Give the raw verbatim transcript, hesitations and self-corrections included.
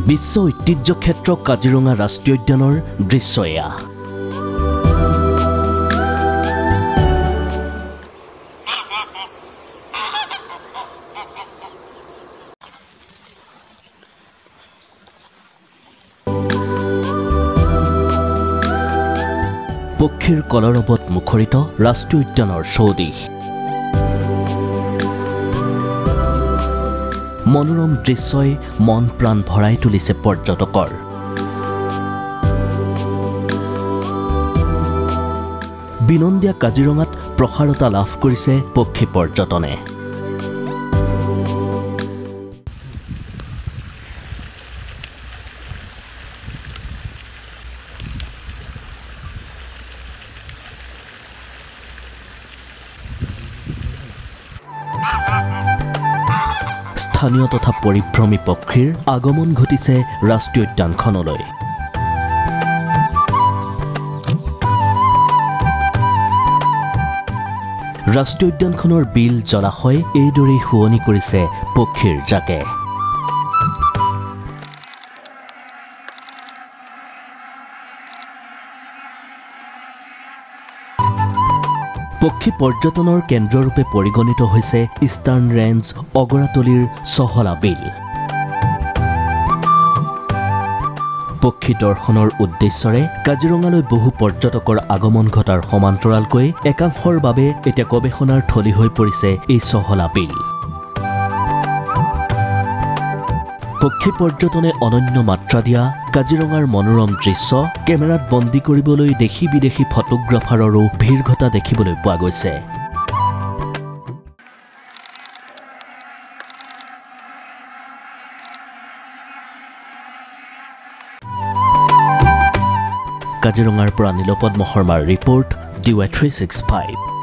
বিশ্ব ঐতিহ্য ক্ষেত্ৰ কাজিৰঙা ৰাষ্ট্ৰীয় উদ্যানৰ দৃশ্য এয়া। পক্ষীৰ কলৰৱত মুখৰিত ৰাষ্ট্ৰীয় উদ্যানৰ চৌদিশ। মনোৰম দৃশ্যই মন প্ৰাণ ভৰাই তুলিছে পৰ্যটকৰ। বিনন্দীয়া কাজিৰঙাত প্ৰসাৰতা লাভ কৰিছে পক্ষী পৰ্যটনে। স্থানীয় তথা পৰিভ্ৰমী পক্ষীৰ আগমন ঘটিছে ৰাষ্ট্ৰীয় উদ্যানখনলৈ। ৰাষ্ট্ৰীয় উদ্যানখনৰ বিল জলাশয় এইদৰেই শুৱনি কৰিছে পক্ষীৰ জাকে। পক্ষী পৰ্যটনৰ কেন্দ্ৰৰূপে পৰিগণিত হৈছে ইষ্টাৰ্ণ ৰেঞ্জ অগৰাতলীৰ চহলা বিল। পক্ষী দৰ্শনৰ উদ্দেশ্যৰে কাজিৰঙালৈ বহু পৰ্যটকৰ আগমন ঘটাৰ সমান্তৰালকৈ একাংশৰ বাবে এতিয়া গৱেষণাৰ থলী হৈ পৰিছে এই চহলা বিল। পক্ষী পৰ্যটনে অনন্য মাত্ৰা দিয়া কাজিৰঙাৰ মনোৰম দৃশ্য কেমেৰাত বন্দী কৰিবলৈ দেশী বিদেশী ফটোগ্ৰাফাৰৰো ভিৰ ঘটা দেখিবলৈ পোৱা গৈছে। কাজিৰঙাৰ পৰা নীলপদ্ম শৰ্মাৰ report D Y three six five.